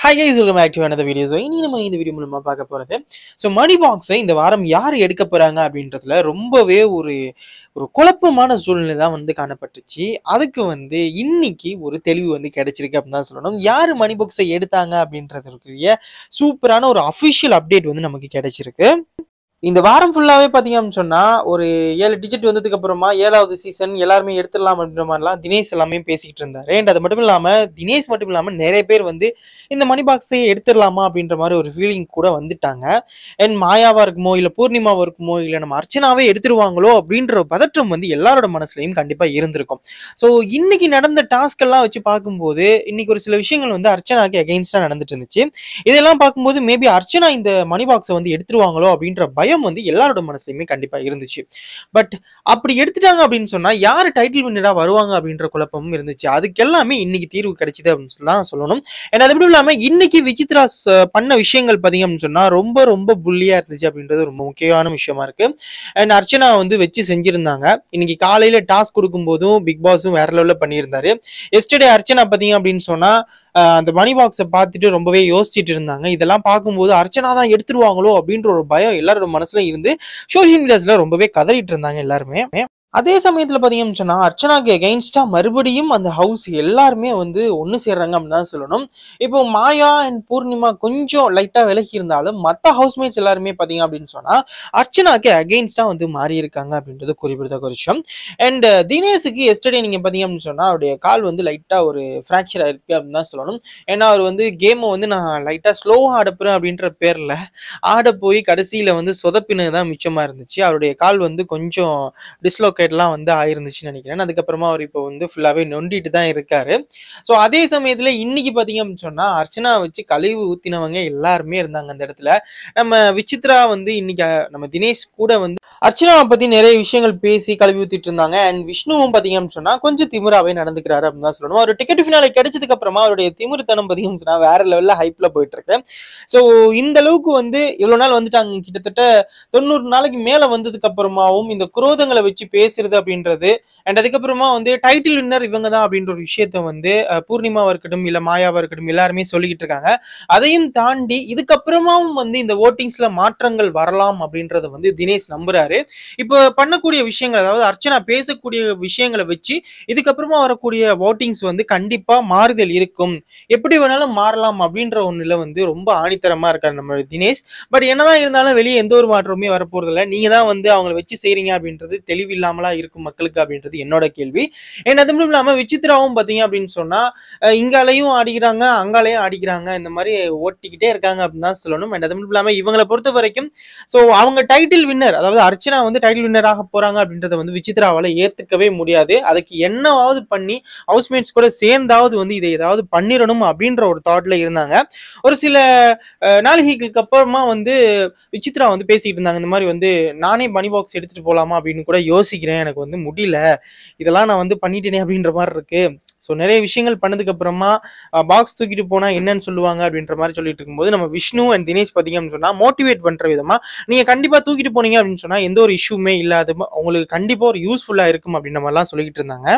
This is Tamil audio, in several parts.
Hi guys, welcome back to another video. So இனி நம்ம இந்த வீடியோ மூலமா பார்க்க போறது மணி பாக்ஸை இந்த வாரம் யார் எடுக்க போறாங்க அப்படின்றதுல ரொம்பவே ஒரு ஒரு குழப்பமான சூழ்நிலை தான் காணப்பட்டுச்சு. அதுக்கு இன்னைக்கு ஒரு தெளிவு கிடைச்சிருக்கு அப்படின்னு தான் சொல்லணும். யாரு மணி பாக்ஸை எடுத்தாங்க அப்படின்றதுக்குரிய சூப்பரான ஒரு அஃபிஷியல் அப்டேட் நமக்கு கிடைச்சிருக்கு. இந்த வாரம் ஃபுல்லாவே பார்த்தீங்கன்னு சொன்னா, ஒரு 7 டிஜிட் வந்ததுக்கு அப்புறமா 7வது சீசன் எல்லாருமே எடுத்துடலாம் அப்படின்ற மாதிரிலாம் தினேஷ் எல்லாமே பேசிக்கிட்டு இருந்தாரு. அண்ட் அது மட்டும் இல்லாம தினேஷ் மட்டும் இல்லாம நிறைய பேர் இந்த மணி பாக்ஸை எடுத்துடலாமா அப்படின்ற மாதிரி ஒரு ஃபீலிங் கூட வந்துட்டாங்க. அண்ட் மாயாவா இருக்குமோ, இல்ல பூர்ணிமாவா இருக்குமோ, இல்ல நம்ம அர்ச்சனாவே எடுத்துருவாங்களோ அப்படின்ற பதற்றம் எல்லாரோட மனசுலயும் கண்டிப்பா இருந்திருக்கும். ஸோ இன்னைக்கு நடந்த டாஸ்க் எல்லாம் வச்சு பார்க்கும்போது இன்னைக்கு ஒரு சில விஷயங்கள் அர்ச்சனாக்கு அகைன்ஸ்டா நடந்துட்டு இருந்துச்சு. இதெல்லாம் பார்க்கும்போது மேபி அர்ச்சனா இந்த மணி பாக்ஸை எடுத்துருவாங்களோ அப்படின்ற பயம் எல்லாரோட மனசுலயுமே கண்டிப்பா இருந்துச்சு. பட் அப்படி எடுத்துட்டாங்க அப்படின்னு சொன்னா யாரு டைட்டில் வின்னரா வருவாங்க அப்படின்ற குழப்பமும் இருந்துச்சு. அதுக்கு எல்லாமே இன்னைக்கு தீர்வு கிடைச்சது அப்படின்னு சொல்லணும். ஏன்னா அது மட்டும் இல்லாம இன்னைக்கு விசித்ரா பண்ண விஷயங்கள் பாத்தீங்கன்னு சொன்னா ரொம்ப ரொம்ப புள்ளியா இருந்துச்சு அப்படின்றது ரொம்ப முக்கியமான விஷயமா இருக்கு. அண்ட் அர்ச்சனா வச்சு செஞ்சிருந்தாங்க. இன்னைக்கு காலையில டாஸ்க் கொடுக்கும் போதும் பிக் பாஸும் வேற லெவல்ல பண்ணியிருந்தாரு. எஸ்டர்டே அர்ச்சனா பாத்தீங்க அப்படின்னு சொன்னா அந்த மணி பாக்ஸை பார்த்துட்டு ரொம்பவே யோசிச்சுட்டு இருந்தாங்க. இதெல்லாம் பார்க்கும்போது அர்ச்சனா தான் எடுத்துருவாங்களோ அப்படின்ற ஒரு பயம் எல்லாரோட மனசுல இருந்து சோசியல் மீடியாஸ்ல ரொம்பவே கதறிட்டு இருந்தாங்க எல்லாருமே. அதே சமயத்துல பாத்தீங்கன்னு சொன்னா அர்ச்சனாக்கு எகைன்ஸ்டா மறுபடியும் அந்த ஹவுஸ் எல்லாருமே ஒன்னு சேர்றாங்க அப்படின்னு தான் சொல்லணும். இப்போ மாயா அண்ட் பூர்ணிமா கொஞ்சம் லைட்டா விலகி இருந்தாலும் மத்த ஹவுஸ்மேட்ஸ் எல்லாருமே பாத்தீங்க அப்படின்னு சொன்னா அர்ச்சனாக்கு அகைன்ஸ்டா மாறி இருக்காங்க அப்படின்றது குறிப்பிடத்தக்க விஷயம். அண்ட் தினேஷுக்கு எஸ்டர்டே நீங்க பாத்தீங்க அப்படின்னு சொன்னா அவருடைய கால் லைட்டா ஒரு ஃபிராக்சர் ஆயிருக்கு அப்படின்னு தான் சொல்லணும். ஏன்னா அவர் கேமை நான் லைட்டா ஸ்லோவா ஆடப்புறேன் அப்படின்ற பேர்ல ஆட போய் கடைசியில சொதப்பினதுதான் மிச்சமா இருந்துச்சு. அவருடைய கால் கொஞ்சம் டிஸ்லோகேட்லாம் ஆயிருந்துச்சுன்னு நினைக்கிறேன். அதுக்கப்புறமா அவர் இப்போ ஃபுல்லாவே நொண்டிட்டு தான் இருக்காரு. ஸோ அதே சமயத்துல இன்னைக்கு பாத்தீங்க அப்படின்னு சொன்னா அர்ச்சனா வச்சு கழிவு ஊத்தினவங்க எல்லாருமே இருந்தாங்க அந்த இடத்துல. நம்ம விசித்ரா இன்னைக்கு நம்ம தினேஷ் கூட அர்ச்சனாவை பத்தி நிறைய விஷயங்கள் பேசி கழுவி ஊத்திட்டு இருந்தாங்க. அண்ட் விஷ்ணுவும் பாத்தீங்கன்னு சொன்னா கொஞ்சம் திமிராவே நடந்துக்கிறாரு அப்படின்னு தான் சொல்லணும். ஒரு டிக்கெட் ஃபினாலே கிடைச்சதுக்கு அப்புறமா அவருடைய திமிருத்தனம் பாத்தீங்கன்னு சொன்னா வேற லெவல்ல ஹைப்ல போயிட்டு இருக்கு. ஸோ இந்த அளவுக்கு இவ்வளவு நாள் வந்துட்டாங்க. கிட்டத்தட்ட 90 நாளைக்கு மேல வந்ததுக்கு அப்புறமாவும் இந்த குரோதங்களை வச்சு பேசுறது அப்படின்றது அண்ட் அதுக்கப்புறமா டைட்டில் வின்னர் இவங்க தான் அப்படின்ற ஒரு விஷயத்த பூர்ணிமாவா இருக்கட்டும் இல்ல மாயாவா இருக்கட்டும் எல்லாருமே சொல்லிக்கிட்டு இருக்காங்க. அதையும் தாண்டி இதுக்கப்புறமாவும் இந்த ஓட்டிங்ஸ்ல மாற்றங்கள் வரலாம் அப்படின்றத தினேஷ் நம்புறாரு. இப்போ பண்ணக்கூடிய விஷயங்கள் அதாவது அர்ச்சனா பேசக்கூடிய விஷயங்களை வச்சு இதுக்கப்புறமா வரக்கூடிய ஓட்டிங்ஸ் கண்டிப்பா மாறுதல் இருக்கும். எப்படி வேணாலும் மாறலாம் அப்படின்ற ஒண்ணுல ரொம்ப ஆணித்தரமா இருக்காரு நம்ம தினேஷ். பட் என்னதான் இருந்தாலும் வெளியே எந்த ஒரு மாற்றமுமே வரப்போறது இல்லை. நீங்க தான் அவங்களை வச்சு செய்றீங்க அப்படின்றது தெளிவில்லாமலா இருக்கும் மக்களுக்கு அப்படின்றது என்னோட கேள்வி. ஏன்னா அது மட்டும் இல்லாம விசித்ராவும் பாத்தீங்க அப்படின்னு சொன்னா இங்காலையும் ஆடிக்கிறாங்க அங்காலையும் ஆடிக்கிறாங்க. இந்த மாதிரி ஓட்டிக்கிட்டே இருக்காங்க அப்படின்னு தான் சொல்லணும். அண்ட் அது மட்டும் இல்லாம இவங்களை பொறுத்த வரைக்கும் ஸோ அவங்க டைட்டில் வின்னர் அதாவது அர்ச்சனா டைட்டில் வின்னர் ஆக போறாங்க அப்படின்றத விசித்ராவால ஏத்துக்கவே முடியாது. அதுக்கு என்னவாவது பண்ணி ஹவுஸ்மேட்ஸ் கூட சேர்ந்தாவது இதை ஏதாவது பண்ணிடணும் அப்படின்ற ஒரு தாட்ல இருந்தாங்க. ஒரு சில நாளிகைகளுக்கு அப்புறமா விசித்ரா பேசிட்டு இருந்தாங்க. இந்த மாதிரி நானே மணி பாக்ஸ் எடுத்துட்டு போலாமா அப்படின்னு கூட யோசிக்கிறேன். எனக்கு முடியல, இதெல்லாம் நான் பண்ணிட்டேனே அப்படின்ற மாதிரி இருக்கு. ஸோ நிறைய விஷயங்கள் பண்ணதுக்கு அப்புறமா பாக்ஸ் தூக்கிட்டு போனா என்னன்னு சொல்லுவாங்க அப்படின்ற மாதிரி சொல்லிட்டு இருக்கும்போது நம்ம விஷ்ணு அண்ட் தினேஷ் பாத்தீங்கன்னு சொன்னா மோட்டிவேட் பண்ற விதமா நீங்க கண்டிப்பா தூக்கிட்டு போனீங்க அப்படின்னு சொன்னா எந்த ஒரு இஷ்யூமே இல்லாத உங்களுக்கு கண்டிப்பா ஒரு யூஸ்ஃபுல்லா இருக்கும் அப்படின்ற மாதிரிலாம் சொல்லிட்டு இருந்தாங்க.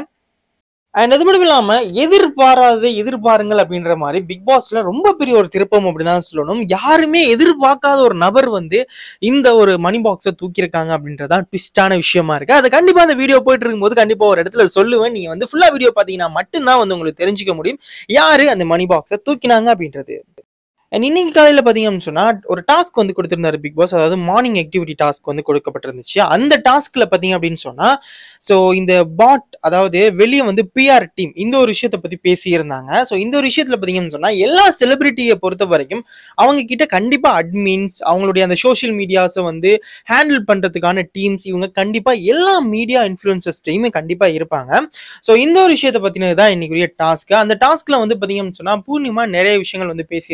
அண்ட் அது மட்டும் இல்லாம எதிர்பாருங்கள் அப்படின்ற மாதிரி பிக் பாஸ்ல ரொம்ப பெரிய ஒரு திருப்பம் அப்படிதான் சொல்லணும். யாருமே எதிர்பார்க்காத ஒரு நபர் இந்த ஒரு மணி பாக்ஸை தூக்கியிருக்காங்க அப்படின்றதான் ட்விஸ்டான விஷயமா இருக்கு. அது கண்டிப்பா அந்த வீடியோ போயிட்டு இருக்கும்போது கண்டிப்பா ஒரு இடத்துல சொல்லுவேன். நீங்க ஃபுல்லா வீடியோ பாத்தீங்கன்னா மட்டும்தான் உங்களுக்கு தெரிஞ்சுக்க முடியும் யாரு அந்த மணி பாக்ஸை தூக்கினாங்க அப்படின்றது. அண்ட் இன்னைக்கு காலையில பாத்தீங்கன்னு சொன்னா ஒரு டாஸ்க் கொடுத்திருந்தாரு பிக் பாஸ். அதாவது மார்னிங் ஆக்டிவிட்டி டாஸ்க் கொடுக்கப்பட்டிருந்துச்சு. அந்த டாஸ்க்ல பாத்தீங்க அப்படின்னு சொன்னா சோ இந்த பாட் அதாவது வெளியே பிஆர் டீம் இந்த ஒரு விஷயத்த பத்தி பேசியிருந்தாங்க. சோ இந்த ஒரு விஷயத்துல பாத்தீங்கன்னு சொன்னா எல்லா செலிபிரிட்டியை பொறுத்த வரைக்கும் அவங்க கிட்ட கண்டிப்பா அட்மின்ஸ் அவங்களுடைய அந்த சோசியல் மீடியாஸை ஹேண்டில் பண்றதுக்கான டீம்ஸ் இவங்க கண்டிப்பா எல்லா மீடியா இன்ஃபுளுசர்ஸ் டீமே கண்டிப்பா இருப்பாங்க. சோ இந்த ஒரு விஷயத்த பத்தினதுதான் இன்னைக்குரிய டாஸ்க். அந்த டாஸ்க்ல பாத்தீங்கன்னு சொன்னா பூர்ணிமா நிறைய விஷயங்கள் பேசியிருந்தாங்க.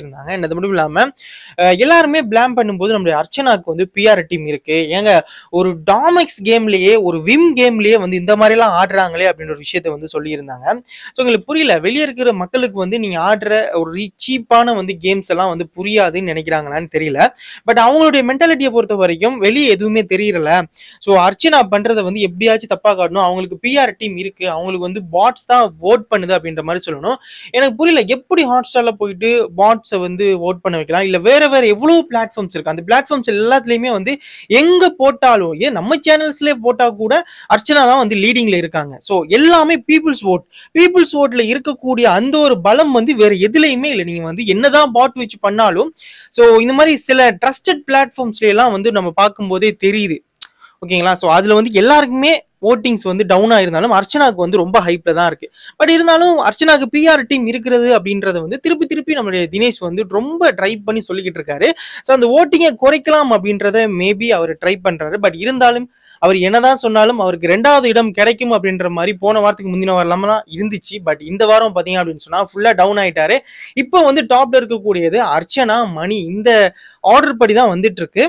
அண்ட் அது மட்டும் இல்லாம எல்லாருமே பிளாம் பண்ணும்போது நம்மளுடைய அர்ச்சனாக்கு வந்து பிஆர் டீம் இருக்கு. ஏங்க ஒரு டாமெக்ஸ் கேம்லயே ஒரு விம் கேம்லயே வந்து இந்த மாதிரி எல்லாம் ஆடுறாங்களே அப்படின்ற ஒரு விஷயத்த வந்து சொல்லியிருந்தாங்க. ஸோ உங்களுக்கு புரியல, வெளியே இருக்கிற மக்களுக்கு வந்து நீங்க ஆடுற ஒரு சீப்பான வந்து கேம்ஸ் எல்லாம் வந்து புரியாதுன்னு நினைக்கிறாங்களான்னு தெரியல. பட் அவங்களுடைய மென்டாலிட்டியை பொறுத்த வரைக்கும் வெளியே எதுவுமே தெரியல. ஸோ அர்ச்சனா பண்றதை வந்து எப்படியாச்சும் தப்பா காட்டணும், அவங்களுக்கு பிஆர் டீம் இருக்கு, அவங்களுக்கு வந்து பாட்ஸ் தான் ஓட் பண்ணுது அப்படின்ற மாதிரி சொல்லணும். எனக்கு புரியல, எப்படி ஹாட் ஸ்டார்ல போயிட்டு பாட்ஸை வந்து ஓட் பண்ண வைக்கலாம், இல்ல வேற வேற எவ்வளவு பிளாட்ஃபார்ம்ஸ் இருக்கு, அந்த பிளாட்ஃபார்ம்ஸ் எல்லாத்துலயுமே வந்து எங்க போட்டாலும், ஏன் நம்ம சேனல்ஸ்லேயே போட்டா கூட அர்ச்சனா தான் வந்து லீடிங்ல இருக்காங்க. ஸோ எல்லாமே பீப்புள்ஸ் ஓட்ல இருக்கக்கூடிய அந்த ஒரு பலம் வந்து வேற எதுலையுமே இல்லை. நீங்க வந்து என்னதான் பாட் வச்சு பண்ணாலும் ஸோ இந்த மாதிரி சில ட்ரஸ்டட் பிளாட்ஃபார்ம்ஸ்ல எல்லாம் வந்து நம்ம பார்க்கும்போதே தெரியுது. ஓகேங்களா? ஸோ அதுல வந்து எல்லாருக்குமே ஓட்டிங்ஸ் வந்து டவுன் ஆயிருந்தாலும் அர்ச்சனாக்கு வந்து ரொம்ப ஹைப்ல தான் இருக்கு. பட் இருந்தாலும் அர்ச்சனாக்கு பிஆர் டீம் இருக்கிறது அப்படின்றத வந்து திருப்பி திருப்பி நம்மளுடைய தினேஷ் வந்து ரொம்ப ட்ரை பண்ணி சொல்லிக்கிட்டு இருக்காரு. ஸோ அந்த ஓட்டிங்கை குறைக்கலாம் அப்படின்றத மேபி அவர் ட்ரை பண்றாரு. பட் இருந்தாலும் அவர் என்னதான் சொன்னாலும் அவருக்கு 2வது இடம் கிடைக்கும் அப்படின்ற மாதிரி போன வாரத்துக்கு முந்தின வரலாமலாம் இருந்துச்சு. பட் இந்த வாரம் பாத்தீங்க அப்படின்னு சொன்னா ஃபுல்லா டவுன் ஆயிட்டாரு. இப்போ வந்து டாப்ல இருக்கக்கூடியது அர்ச்சனா, மணி, இந்த ஆர்டர் படி தான் வந்துட்டு இருக்கு.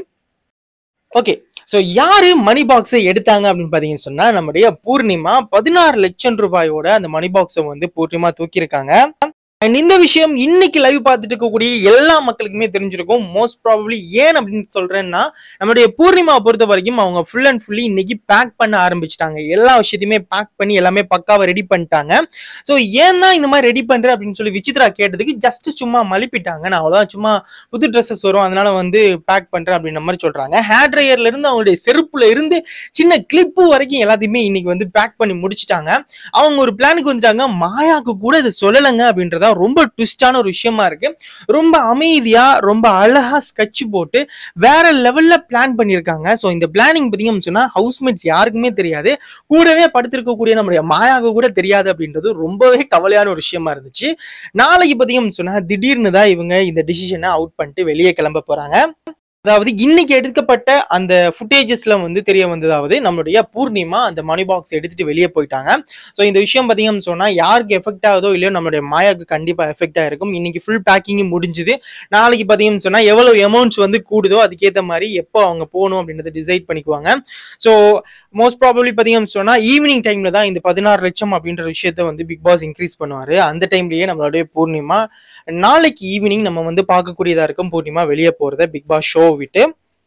ஓகே, ஸோ யாரு மணி பாக்ஸை எடுத்தாங்க அப்படின்னு பாத்தீங்கன்னு சொன்னா நம்முடைய பூர்ணிமா 16 லட்சம் ரூபாயோட அந்த மணி பாக்ஸை வந்து பூர்ணிமா தூக்கியிருக்காங்க. அண்ட் இந்த விஷயம் இன்னைக்கு லைவ் பார்த்துட்டு இருக்கக்கூடிய எல்லா மக்களுக்குமே தெரிஞ்சிருக்கும். மோஸ்ட் ப்ராபப்ளி ஏன் அப்படின்னு சொல்றேன்னா, நம்மளுடைய பூர்ணிமாவை பொறுத்த வரைக்கும் அவங்க ஃபுல் அண்ட் ஃபுல்லி இன்னைக்கு பேக் பண்ண ஆரம்பிச்சிட்டாங்க. எல்லா விஷயத்தையுமே பேக் பண்ணி எல்லாமே பக்காவை ரெடி பண்ணிட்டாங்க. ஸோ ஏன் தான் இந்த மாதிரி ரெடி பண்ற அப்படின்னு சொல்லி விசித்ரா கேட்டதுக்கு ஜஸ்ட் சும்மா மலிப்பிட்டாங்க. நான் அவ்வளோதான், சும்மா புது ட்ரெஸ்ஸஸ் வரும் அதனால வந்து பேக் பண்றேன் அப்படின்ற மாதிரி சொல்றாங்க. ஹேர் ட்ரையர்ல இருந்து அவங்களுடைய செருப்புல இருந்து சின்ன கிளிப்பு வரைக்கும் எல்லாத்தையுமே இன்னைக்கு வந்து பேக் பண்ணி முடிச்சிட்டாங்க. அவங்க ஒரு பிளானுக்கு வந்துட்டாங்க. மாயாக்கு கூட இதை சொல்லலைங்க அப்படின்றத ரொம்ப ட்விஸ்டான ஒரு விஷயமா இருக்கு. ரொம்ப அமைதியா ரொம்ப அழகா ஸ்கெட்ச் போட்டு வேற லெவல்ல பிளான் பண்ணியிருக்காங்க. ஸோ இந்த பிளானிங் பார்த்தீங்கன்னு சொன்னா ஹவுஸ்மேட்ஸ் யாருக்குமே தெரியாது, கூடவே படுத்திருக்கக்கூடிய நம்முடைய மாயாவுக்கு கூட தெரியாது அப்படின்றது ரொம்பவே கவலையான ஒரு விஷயமா இருந்துச்சு. நாளைக்கு பார்த்தீங்கன்னு சொன்னா திடீர்னு தான் இவங்க இந்த டிசிஷனை அவுட் பண்ணிட்டு வெளியே கிளம்ப போறாங்க. அதாவது இன்னைக்கு எடுக்கப்பட்ட அந்த ஃபுட்டேஜஸ்ல வந்து தெரிய வந்ததாவது நம்மளுடைய பூர்ணிமா அந்த மணி பாக்ஸ் எடுத்துட்டு வெளியே போயிட்டாங்க. ஸோ இந்த விஷயம் பார்த்தீங்கன்னு சொன்னா யாருக்கு எஃபெக்ட் ஆகுதோ இல்லையோ நம்மளுடைய மாயாவுக்கு கண்டிப்பா எஃபெக்ட் ஆயிருக்கும். இன்னைக்கு ஃபுல் பேக்கிங் முடிஞ்சுது. நாளைக்கு பார்த்தீங்கன்னு சொன்னா எவ்வளவு அமௌண்ட்ஸ் வந்து கூடுதோ அதுக்கேற்ற மாதிரி எப்போ அவங்க போகணும் அப்படின்றத டிசைட் பண்ணிக்குவாங்க. ஸோ மோஸ்ட் ப்ராபப்ளி பார்த்தீங்கன்னு சொன்னா ஈவினிங் டைம்ல தான் இந்த 16 லட்சம் அப்படின்ற விஷயத்த வந்து பிக் பாஸ் இன்க்ரீஸ் பண்ணுவாரு. அந்த டைம்லயே நம்மளுடைய பூர்ணிமா நாளைக்கு ஈவினிங் நம்ம வந்து பார்க்கக்கூடியதா இருக்கும் பூர்ணிமா வெளியே போறத பிக் பாஸ் ஷோ விட்டு.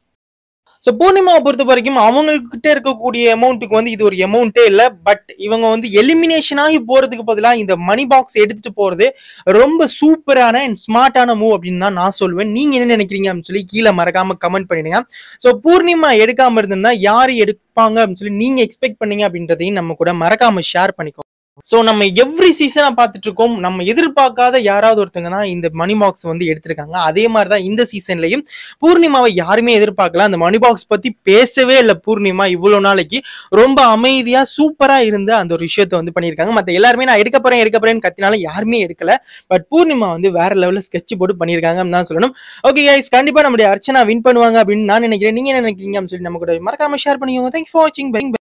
ஸோ பூர்ணிமாவை பொறுத்த வரைக்கும் அவங்ககிட்ட இருக்கக்கூடிய அமௌண்ட்டுக்கு வந்து இது ஒரு அமௌண்ட்டே இல்லை. பட் இவங்க வந்து எலிமினேஷன் ஆகி போறதுக்கு பதிலாக இந்த மணி பாக்ஸ் எடுத்துட்டு போறது ரொம்ப சூப்பரான அண்ட் ஸ்மார்ட்டான மூவ் அப்படின்னு தான் நான் சொல்லுவேன். நீங்க என்ன நினைக்கிறீங்க அப்படின்னு சொல்லி கீழே மறக்காம கமெண்ட் பண்ணிடுங்க. ஸோ பூர்ணிமா எடுக்காம இருந்திருந்தா யாரு எடுப்பாங்க அப்படின்னு சொல்லி நீங்க எக்ஸ்பெக்ட் பண்ணீங்க அப்படின்றதையும் நம்ம கூட மறக்காம ஷேர் பண்ணிக்கோ. ஸோ நம்ம எவ்ரி சீசனா பார்த்துட்டு இருக்கோம், நம்ம எதிர்பார்க்காத யாராவது ஒருத்தங்க தான் இந்த மணி பாக்ஸ் வந்து எடுத்திருக்காங்க. அதே மாதிரி தான் இந்த சீசன்லயும் பூர்ணிமாவை யாருமே எதிர்பார்க்கல. அந்த மணி பாக்ஸ் பத்தி பேசவே இல்லை பூர்ணிமா. இவ்வளவு நாளைக்கு ரொம்ப அமைதியா சூப்பரா இருந்த அந்த ஒரு விஷயத்த வந்து பண்ணியிருக்காங்க. மற்ற எல்லாருமே நான் எடுக்க போறேன்னு கத்தினாலும் யாருமே எடுக்கல. பட் பூர்ணிமா வந்து வேற லெவலில் ஸ்கெட்ச் போட்டு பண்ணியிருக்காங்கன்னு தான் சொல்லணும். ஓகே கைஸ், கண்டிப்பா நம்முடைய அர்ச்சனா வின் பண்ணுவாங்க அப்படின்னு நான் நினைக்கிறேன். நீங்க என்ன நினைக்கிறீங்க அப்படின்னு சொல்லி நம்ம கூட மறக்காம ஷேர் பண்ணிக்கோங்க. தேங்க்ஸ் ஃபார் வாட்சிங்.